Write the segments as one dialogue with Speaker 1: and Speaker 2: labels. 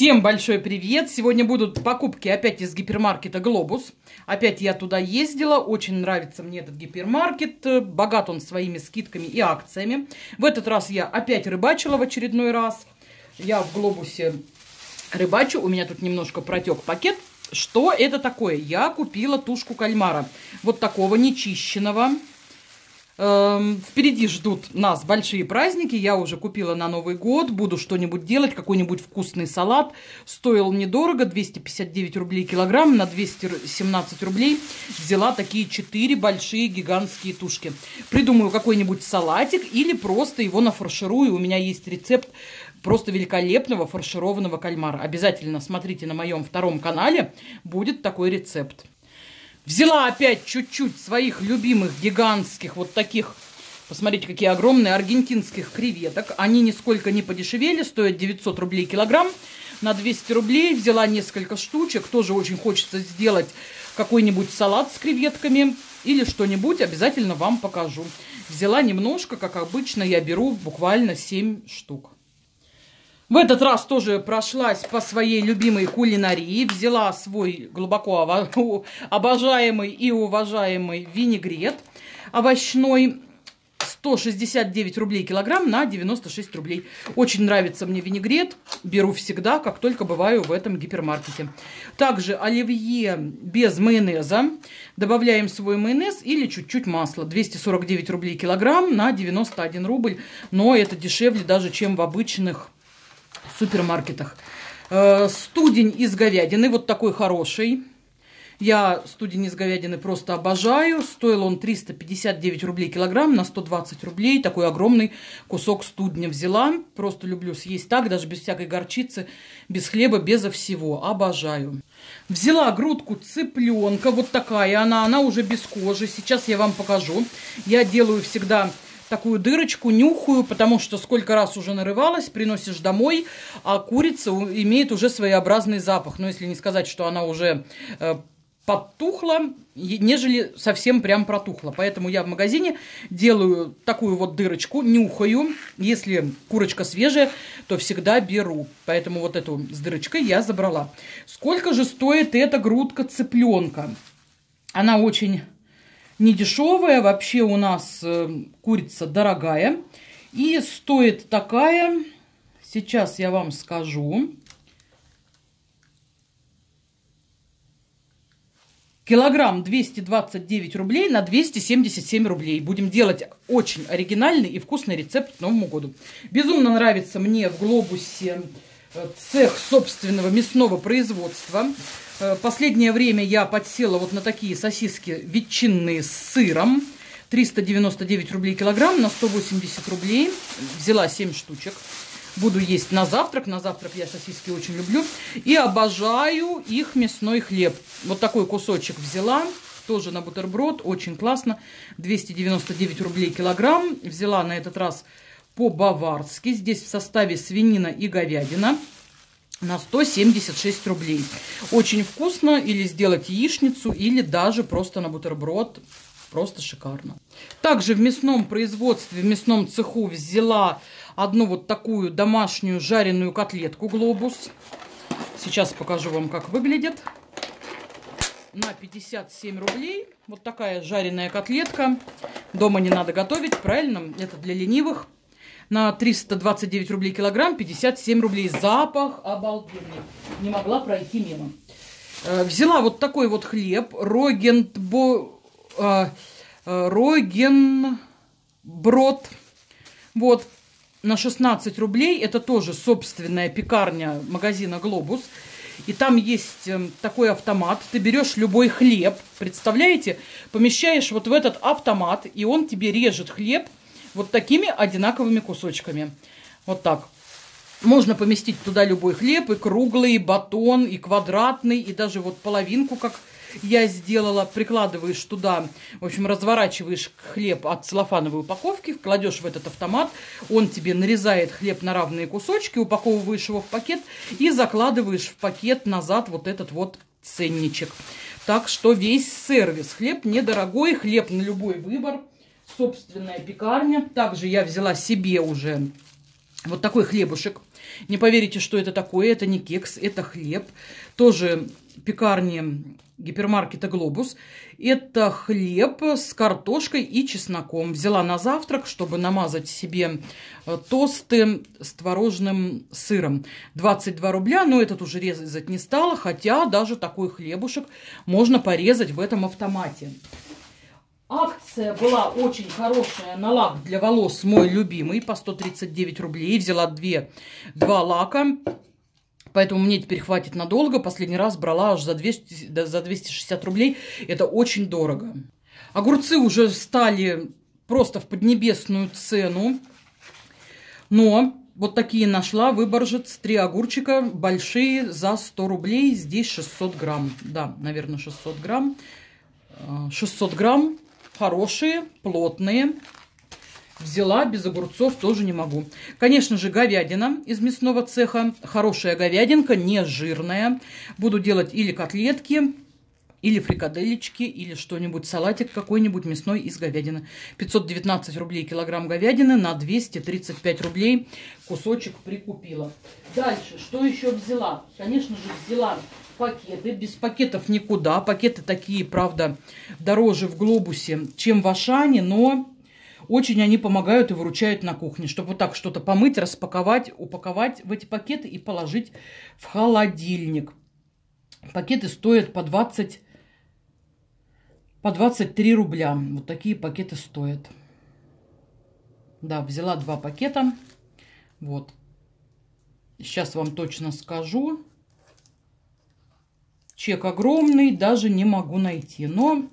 Speaker 1: Всем большой привет! Сегодня будут покупки опять из гипермаркета «Глобус». Опять я туда ездила. Очень нравится мне этот гипермаркет. Богат он своими скидками и акциями. В этот раз я опять рыбачила в очередной раз. Я в «Глобусе» рыбачу. У меня тут немножко протек пакет. Что это такое? Я купила тушку кальмара. Вот такого нечищенного. Впереди ждут нас большие праздники. Я уже купила на Новый год. Буду что-нибудь делать, какой-нибудь вкусный салат. Стоил недорого, 259 рублей килограмм. На 217 рублей взяла такие 4 большие гигантские тушки. Придумаю какой-нибудь салатик или просто его нафарширую. У меня есть рецепт просто великолепного фаршированного кальмара. Обязательно смотрите на моем втором канале. Будет такой рецепт. Взяла опять чуть-чуть своих любимых гигантских вот таких, посмотрите, какие огромные, аргентинских креветок. Они нисколько не подешевели, стоят 900 рублей килограмм. На 200 рублей взяла несколько штучек. Тоже очень хочется сделать какой-нибудь салат с креветками или что-нибудь. Обязательно вам покажу. Взяла немножко, как обычно я беру буквально 7 штук. В этот раз тоже прошлась по своей любимой кулинарии. Взяла свой глубоко обожаемый и уважаемый винегрет овощной. 169 рублей килограмм на 96 рублей. Очень нравится мне винегрет. Беру всегда, как только бываю в этом гипермаркете. Также оливье без майонеза. Добавляем свой майонез или чуть-чуть масла. 249 рублей килограмм на 91 рубль. Но это дешевле даже, чем в обычных супермаркетах. Студень из говядины, вот такой хороший. Я студень из говядины просто обожаю. Стоил он 359 рублей килограмм на 120 рублей. Такой огромный кусок студня взяла. Просто люблю съесть так, даже без всякой горчицы, без хлеба, безо всего. Обожаю. Взяла грудку цыпленка, вот такая она уже без кожи. Сейчас я вам покажу. Я делаю всегда такую дырочку, нюхаю, потому что сколько раз уже нарывалась, приносишь домой, а курица имеет уже своеобразный запах. Но если не сказать, что она уже подтухла, нежели совсем прям протухла. Поэтому я в магазине делаю такую вот дырочку, нюхаю. Если курочка свежая, то всегда беру. Поэтому вот эту с дырочкой я забрала. Сколько же стоит эта грудка цыпленка? Она очень недешевая, вообще у нас курица дорогая. И стоит такая, сейчас я вам скажу, килограмм 229 рублей на 277 рублей. Будем делать очень оригинальный и вкусный рецепт к Новому году. Безумно нравится мне в «Глобусе» цех собственного мясного производства. Последнее время я подсела вот на такие сосиски ветчинные с сыром. 399 рублей килограмм на 180 рублей. Взяла 7 штучек. Буду есть на завтрак. На завтрак я сосиски очень люблю. И обожаю их мясной хлеб. Вот такой кусочек взяла. Тоже на бутерброд. Очень классно. 299 рублей килограмм. Взяла на этот раз по-баварски. Здесь в составе свинина и говядина. На 176 рублей. Очень вкусно. Или сделать яичницу, или даже просто на бутерброд. Просто шикарно. Также в мясном производстве, в мясном цеху взяла одну вот такую домашнюю жареную котлетку «Глобус». Сейчас покажу вам, как выглядит. На 57 рублей. Вот такая жареная котлетка. Дома не надо готовить, правильно? Это для ленивых. На 329 рублей килограмм, 57 рублей. Запах обалденный. Не могла пройти мимо. Взяла вот такой вот хлеб. Рогенброд. Вот. На 16 рублей. Это тоже собственная пекарня магазина «Глобус». И там есть такой автомат. Ты берешь любой хлеб, представляете? Помещаешь вот в этот автомат, и он тебе режет хлеб вот такими одинаковыми кусочками. Вот так. Можно поместить туда любой хлеб, и круглый, и батон, и квадратный, и даже вот половинку, как я сделала. Прикладываешь туда, в общем, разворачиваешь хлеб от целлофановой упаковки, кладешь в этот автомат, он тебе нарезает хлеб на равные кусочки, упаковываешь его в пакет и закладываешь в пакет назад вот этот вот ценничек. Так что весь сервис. Хлеб недорогой, хлеб на любой выбор. Собственная пекарня. Также я взяла себе уже вот такой хлебушек. Не поверите, что это такое. Это не кекс, это хлеб. Тоже пекарни гипермаркета «Глобус». Это хлеб с картошкой и чесноком. Взяла на завтрак, чтобы намазать себе тосты с творожным сыром. 22 рубля, но этот уже резать не стала, хотя даже такой хлебушек можно порезать в этом автомате. Акция была очень хорошая на лак для волос, мой любимый, по 139 рублей. Взяла два лака. Поэтому мне теперь хватит надолго. Последний раз брала аж за 260 рублей. Это очень дорого. Огурцы уже стали просто в поднебесную цену. Но вот такие нашла. Выборжец. 3 огурчика большие за 100 рублей. Здесь 600 грамм. Да, наверное, 600 грамм. 600 грамм. Хорошие, плотные. Взяла, без огурцов тоже не могу. Конечно же, говядина из мясного цеха. Хорошая говядинка, не жирная. Буду делать или котлетки, или фрикаделечки, или что-нибудь, салатик какой-нибудь мясной из говядины. 519 рублей килограмм говядины, на 235 рублей кусочек прикупила. Дальше, что еще взяла? Конечно же, взяла пакеты. Без пакетов никуда. Пакеты такие, правда, дороже в Глобусе, чем в Ашане, но очень они помогают и выручают на кухне, чтобы вот так что-то помыть, распаковать, упаковать в эти пакеты и положить в холодильник. Пакеты стоят по 23 рубля. Вот такие пакеты стоят. Да, взяла 2 пакета. Вот. Сейчас вам точно скажу. Чек огромный, даже не могу найти, но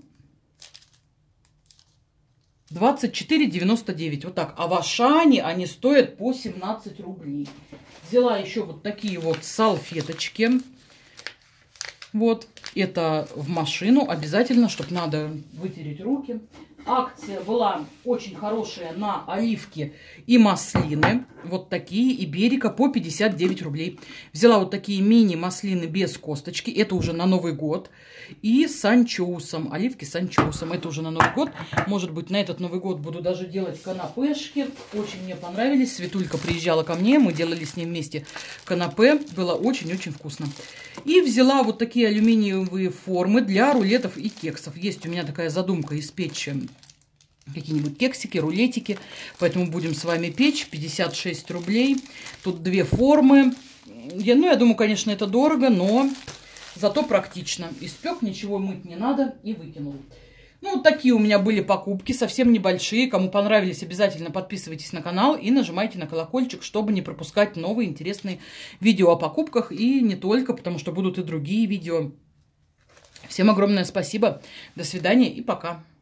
Speaker 1: 24,99. Вот так. А в Ашане они стоят по 17 рублей. Взяла еще вот такие вот салфеточки. Вот. Это в машину обязательно, чтобы надо вытереть руки. Акция была очень хорошая на оливки и маслины. Вот такие. Иберика по 59 рублей. Взяла вот такие мини-маслины без косточки. Это уже на Новый год. И с анчоусом. Оливки с анчоусом. Это уже на Новый год. Может быть, на этот Новый год буду даже делать канапешки. Очень мне понравились. Светулька приезжала ко мне. Мы делали с ней вместе канапе. Было очень-очень вкусно. И взяла вот такие алюминиевые формы для рулетов и кексов. Есть у меня такая задумка испечь какие-нибудь кексики, рулетики. Поэтому будем с вами печь. 56 рублей. Тут 2 формы. Я думаю, конечно, это дорого, но зато практично. Испек, ничего мыть не надо и выкинул. Ну, вот такие у меня были покупки, совсем небольшие. Кому понравились, обязательно подписывайтесь на канал и нажимайте на колокольчик, чтобы не пропускать новые интересные видео о покупках. И не только, потому что будут и другие видео. Всем огромное спасибо. До свидания и пока.